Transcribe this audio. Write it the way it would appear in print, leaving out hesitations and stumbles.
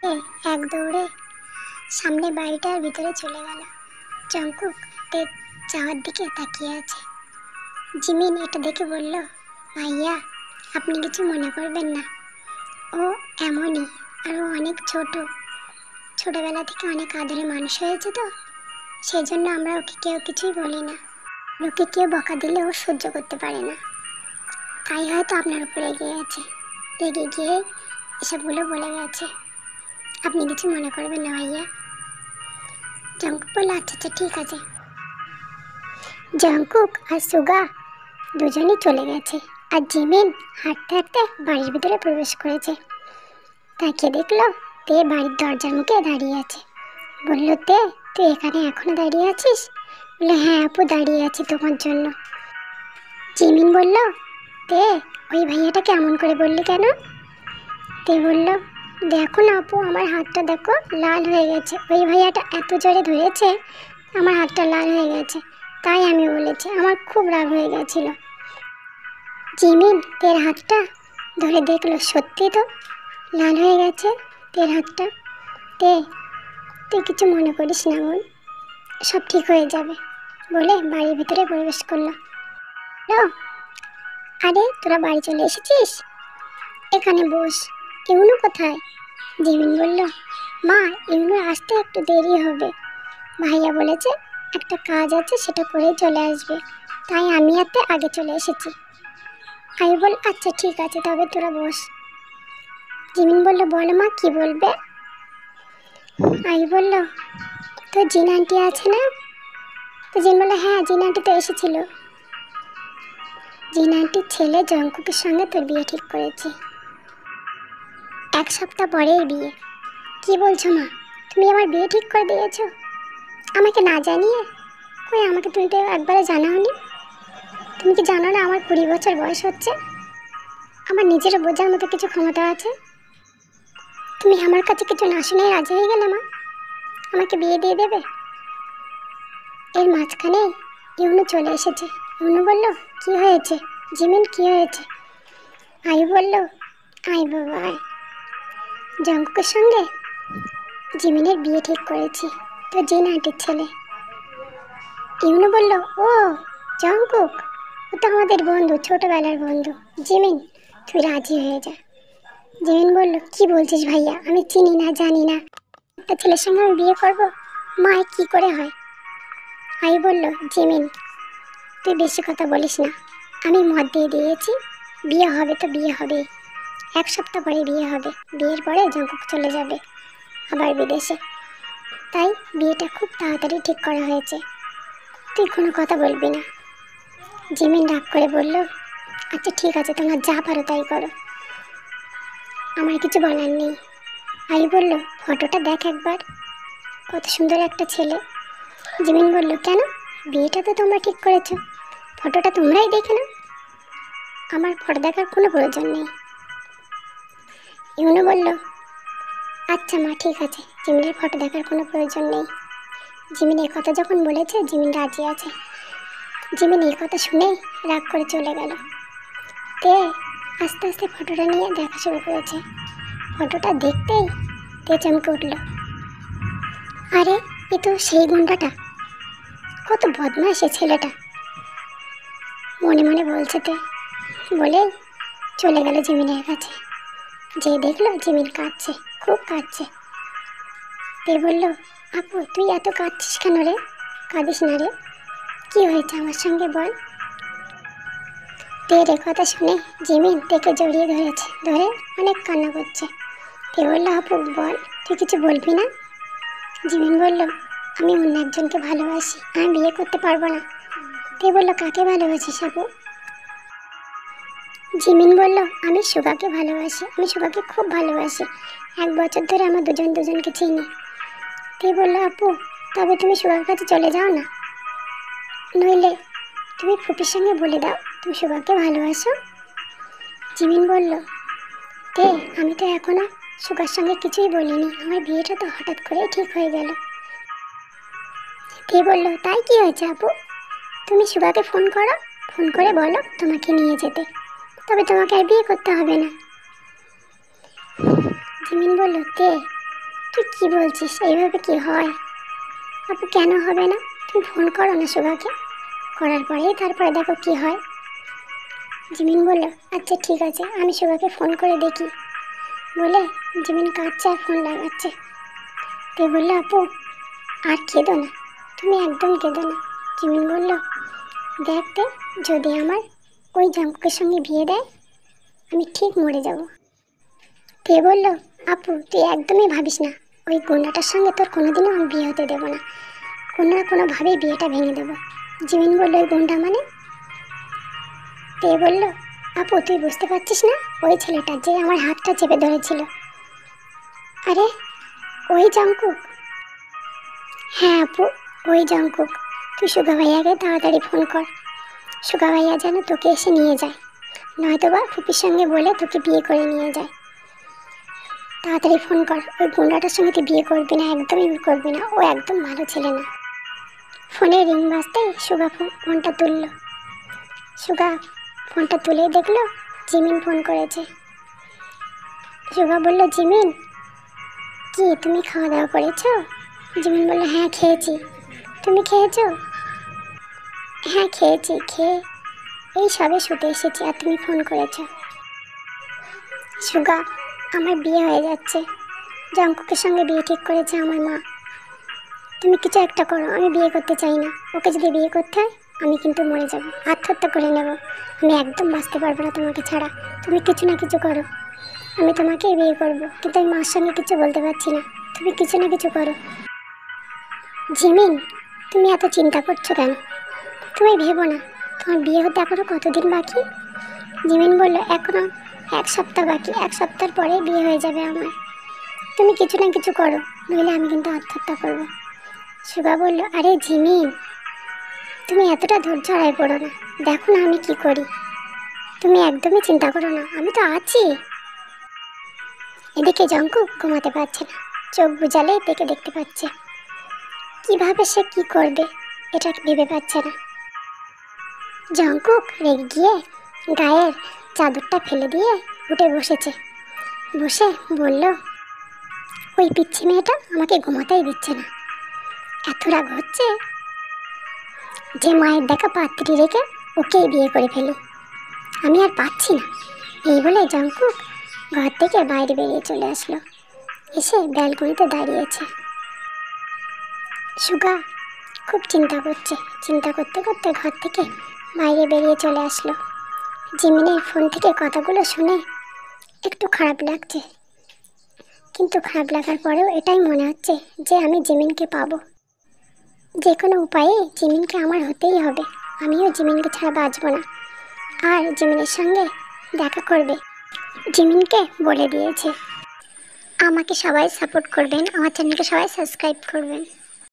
এ এক দৌড়ে সামনে বাড়িটার ভিতরে চলে গেল। জঙ্কুক তে যাওয়ার দিকে তাকিয়ে আছে। জিমিন এটা দেখে বলল, ভাইয়া আপনি কিছু মনে করবেন না, ও এমনই, আর ও অনেক ছোটবেলা থেকে অনেক আদরে মানুষ হয়েছে, তো সেই জন্য আমরা ওকে কেউ কিছুই বলি না। ওকে কেউ বকা দিলে ও সহ্য করতে পারে না, তাই হয়তো আপনার উপরে রেগে গেছে, রেগে গিয়ে এসবগুলো বলে গেছে। আপনি কিছু মনে করবেন না ভাইয়া। জঙ্কুক বলল, আচ্ছা আচ্ছা ঠিক আছে। জঙ্কুক আর সুগা দুজনেই চলে গেছে, আর জিমিন হাঁটতে হাঁটতে বাড়ির ভিতরে প্রবেশ করেছে। তাকে দেখলো তে বাড়ির দরজার মুখে দাঁড়িয়ে আছে। বলল, তে তুই এখানে এখনো দাঁড়িয়ে আছিস? বললো, হ্যাঁ আপু দাঁড়িয়ে আছি তোমার জন্য। জিমিন বলল, তে ওই ভাইয়াটা কেমন করে বললি কেন? তে বলল, দেখো না আপু, আমার হাতটা দেখো লাল হয়ে গেছে, ওই ভাইয়াটা এত জোরে ধরেছে আমার হাতটা লাল হয়ে গেছে, তাই আমি বলেছি, আমার খুব রাগ হয়ে গেছিল। জিমিন তের হাতটা ধরে দেখলো, সত্যি তো লাল হয়ে গেছে তের হাতটা। তে তুই কিছু মনে করিস না বোন, সব ঠিক হয়ে যাবে বলে বাড়ির ভিতরে প্রবেশ করলো। আরে তোরা বাড়ি চলে এসেছিস, এখানে বস। ইউনু কোথায়? জিমিন বলল, মা ইউনুর আসতে একটু দেরি হবে, ভাইয়া বলেছে একটা কাজ আছে সেটা করেই চলে আসবে, তাই আমি এতে আগে চলে এসেছি। আমি বল, আচ্ছা ঠিক আছে তবে তোরা বস। জিমিন বলল, বলো মা কি বলবে? আমি বলল, তো জিন আন্টি আছে না? তো জিন বলল, হ্যাঁ জিন আন্টি তো এসেছিল, জিন আন্টির ছেলে জঙ্কুকের সঙ্গে তোর বিয়ে ঠিক করেছি, 1 সপ্তাহ পরেই বিয়ে। কি বলছো মা, তুমি আমার বিয়ে ঠিক করে দিয়েছো আমাকে না জানিয়ে? কই আমাকে তুমি তো একবারে জানাওনি। তুমি কি জানো না আমার 20 বছর বয়স হচ্ছে, আমার নিজেরও বোঝার মতো কিছু ক্ষমতা আছে? তুমি আমার কাছে কিছু না শুনে রাজি হয়ে গেলে মা, আমাকে বিয়ে দিয়ে দেবে? এর মাঝখানে ইউনু চলে এসেছে। ইউনু বলল, কি হয়েছে জিমিন, কি হয়েছে? আই বলল, আই বাবা আয়, জঙ্কুকের সঙ্গে জিমিনের বিয়ে ঠিক করেছি, তো জিন আন্টির ছেলে। ইউনু বলল, ও জঙ্কুক, ও তো আমাদের বন্ধু, ছোটবেলার বন্ধু। জিমিন তুই রাজি হয়ে যা। জিমিন বলল, কি বলছিস ভাইয়া, আমি চিনি না জানি না, একটা ছেলের সঙ্গে আমি বিয়ে করব? মা কি করে হয়? আই বলল, জিমিন তুই বেশি কথা বলিস না, আমি মত দিয়ে দিয়েছি, বিয়ে হবে তো বিয়ে হবে, 1 সপ্তাহ পরে বিয়ে হবে, বিয়ের পরে জঙ্কুক চলে যাবে আবার বিদেশে, তাই বিয়েটা খুব তাড়াতাড়ি ঠিক করা হয়েছে, তুই কোনো কথা বলবি না। জিমিন রাগ করে বলল, আচ্ছা ঠিক আছে তোমরা যা পারো তাই করো, আমার কিছু বলার নেই। আই বলল, ফটোটা দেখ একবার, কত সুন্দর একটা ছেলে। জিমিন বলল, কেন, বিয়েটা তো তোমরা ঠিক করেছো, ফটোটা তোমরাই দেখে নাও, আমার ফটো দেখার কোনো প্রয়োজন নেই। ইউনু বলল, আচ্ছা মা ঠিক আছে, জিমিনের ফটো দেখার কোনো প্রয়োজন নেই। জিমিন এই কথা যখন বলেছে জিমিন রাজি আছে। জিমিন এই কথা শুনে রাগ করে চলে গেল। তে আস্তে আস্তে ফটোটা নিয়ে দেখা শুরু করেছে। ফটোটা দেখতেই তে চমকে উঠল, আরে এ তো সেই গুন্ডাটা, কত বদমাশ সে ছেলেটা, মনে মনে বলছে তে, বলেই চলে গেল জিমিনের কাছে। যে দেখলো জিমিন কাঁদছে, খুব কাঁদছে। তে বলল, আপু তুই এত কাঁদছিস কেন রে? কাঁদিস না রে, কি হয়েছে আমার সঙ্গে বল। তের কথা শুনে জিমিন তেকে জড়িয়ে ধরেছে, ধরে অনেক কান্না করছে। তে বলল, আপু বল, তুই কিছু বলবি না? জিমিন বলল, আমি অন্য একজনকে ভালোবাসি, আমি বিয়ে করতে পারবো না। তে বলল, কাকে ভালোবাসিস আপু? জিমিন বলল, আমি সুগাকে ভালোবাসি, আমি সুগাকে খুব ভালোবাসি, 1 বছর ধরে আমরা দুজন দুজনকে চিনি। তে বলল, আপু তবে তুমি সুগার কাছে চলে যাও না, নইলে তুমি ফুপির সঙ্গে বলে দাও তুমি সুগাকে ভালোবাসো। জিমিন বলল, তে আমি তো এখনো সুগার সঙ্গে কিছুই বলিনি, আমার বিয়েটা তো হঠাৎ করেই ঠিক হয়ে গেল। তে বলল, তাই কি হয়েছে আপু, তুমি সুগাকে ফোন করো, ফোন করে বলো তোমাকে নিয়ে যেতে, তবে তোমাকে আর বিয়ে করতে হবে না। জিমিন বলল, তে তুই কি বলছিস? এইভাবে কি হয়? আপু কেন হবে না? তুমি ফোন করো না সুগাকে, করার পরেই তারপরে দেখো কি হয়। জিমিন বলল আচ্ছা ঠিক আছে, আমি সুগাকে ফোন করে দেখি বলে জিমিন কাঁদছে আর ফোন লাগাচ্ছে। তে বললো আপু আর কেঁদো না, তুমি একদম কেঁদো না। জিমিন বলল দেখতে, যদি আমার ওই জাঙ্কুকের সঙ্গে বিয়ে দেয় আমি ঠিক মরে যাব। তে বলল আপু তুই একদমই ভাবিস না, ওই গুন্ডাটার সঙ্গে তোর কোনোদিনও আমি বিয়ে হতে দেবো না, কোনো না কোনোভাবেই বিয়েটা ভেঙে দেবো। জিমিন বলল ওই গুন্ডা মানে? তে বলল আপু তুই বুঝতে পারছিস না, ওই ছেলেটা যে আমার হাতটা চেপে ধরেছিল, আরে ওই জাঙ্কুক। হ্যাঁ আপু ওই জাঙ্কুক। তুই সুগা ভাইয়াকে তাড়াতাড়ি ফোন কর, সুগা ভাইয়া যেন তোকে এসে নিয়ে যায়, নয়তোবা ফুপির সঙ্গে বলে তোকে বিয়ে করে নিয়ে যায়। তাড়াতাড়ি ফোন কর, ওই গুন্ডাটার সঙ্গে তুই বিয়ে করবি না, একদমই করবি না, ও একদম ভালো ছেলে না। ফোনে রিং বাজতেই সুগা ফোনটা তুলল। সুগা ফোনটা তুলেই দেখলো জিমিন ফোন করেছে। সুগা বলল জিমিন কি তুমি খাওয়া দাওয়া করেছো? জিমিন বলল হ্যাঁ খেয়েছি, তুমি খেয়েছো? হ্যাঁ খেয়েছি, খেয়ে এই সবে শুতে এসেছি আর তুমি ফোন করেছো। সুগা আমার বিয়ে হয়ে যাচ্ছে, জঙ্কুকের সঙ্গে বিয়ে ঠিক করেছে আমার মা, তুমি কিছু একটা করো, আমি বিয়ে করতে চাই না, ওকে যদি বিয়ে করতে হয় আমি কিন্তু মরে যাব, আত্মহত্যা করে নেব, আমি একদম বাঁচতে পারবো না তোমাকে ছাড়া, তুমি কিছু না কিছু করো, আমি তোমাকেই বিয়ে করব, কিন্তু আমি মার সঙ্গে কিছু বলতে পারছি না, তুমি কিছু না কিছু করো। জিমিন তুমি এত চিন্তা করছো কেন? তুমি ভেবো না, তোমার বিয়ে হতে এখনো কতদিন বাকি? জিমিন বলল এখনো 1 সপ্তাহ বাকি, 1 সপ্তাহ পরে বিয়ে হয়ে যাবে আমার, তুমি কিছু না কিছু করো, নইলে আমি কিন্তু আত্মহত্যা করব। সুগা বলল আরে জিমিন তুমি এতটা ধৈর্য হারায় পড়ো না, দেখো না আমি কি করি, তুমি একদমই চিন্তা করো না, আমি তো আছি। এদিকে জঙ্কুক ঘুমাতে পারছে না, চোখ বুজালেই দেখে দেখতে পাচ্ছে, কিভাবে সে কি করবে এটা ভেবে পাচ্ছে না। জঙ্কুক রেগে গিয়ে গায়ের চাদরটা ফেলে দিয়ে উঠে বসেছে, বসে বলল ওই পিচ্ছি মেয়েটা আমাকে ঘুমাতেই দিচ্ছে না, এত রাগ হচ্ছে যে মায়ের দেখা পাত্রী রেখে ওকেই বিয়ে করে ফেলি, আমি আর পাচ্ছি না। এই বলে জঙ্কুক ঘর থেকে বাইরে বেরিয়ে চলে আসলো, এসে ব্যালকনিতে দাঁড়িয়েছে। সুগা খুব চিন্তা করছে, চিন্তা করতে করতে ঘর থেকে বাইরে বেরিয়ে চলে আসলো। জিমিনের ফোন থেকে কথাগুলো শুনে একটু খারাপ লাগছে, কিন্তু খারাপ লাগার পরেও এটাই মনে হচ্ছে যে আমি জিমিনকে পাবো, যে কোনো উপায়ে জিমিনকে আমার হতেই হবে, আমিও জিমিনকে ছাড়া বাঁচবো না। আর জিমিনের সঙ্গে দেখা করবে জিমিনকে বলে দিয়েছে। আমাকে সবাই সাপোর্ট করবেন, আমার চ্যানেলকে সবাই সাবস্ক্রাইব করবেন।